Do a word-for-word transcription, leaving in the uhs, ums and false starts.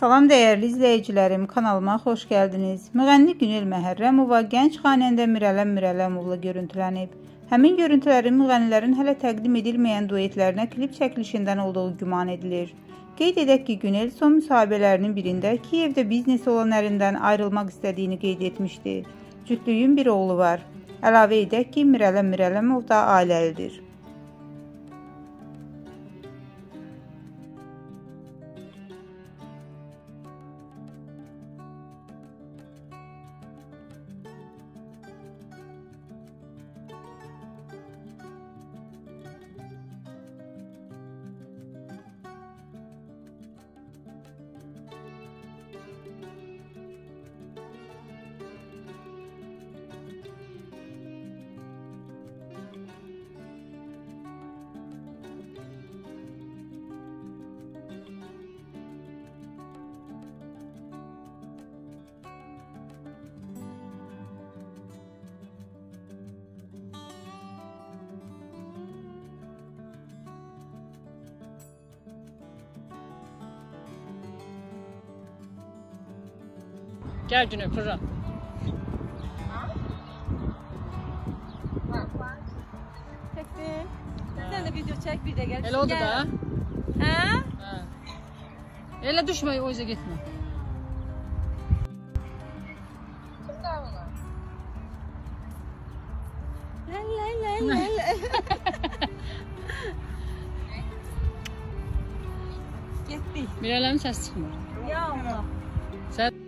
Salam dəyərli izləyicilərim, kanalıma xoş gəldiniz. Müğənni Günel Məhərrəmova gənc xanəndə Mirələm Mirələmovla görüntülənib. Həmin görüntülərin müğənnilərin hələ təqdim edilməyən duetlərinə klip çəkilişindən olduğu güman edilir. Qeyd edək ki, Günel son müsahibələrinin birində Kiyevdə biznesi olan ərindən ayrılmaq istədiyini qeyd etmişdi. Cütlüyün bir oğlu var. Əlavə edək ki, Mirələm Mirələmov da ailəlidir. Gel Güney fırla. Çektim. Sen de video çek bir de gel. Ele oldu Gel. da. Ha? Ha. Ele düşme o yüzden gitme. La la la la. Gitti. Mirələmin səsi çıxmır. Ya Allah. Sən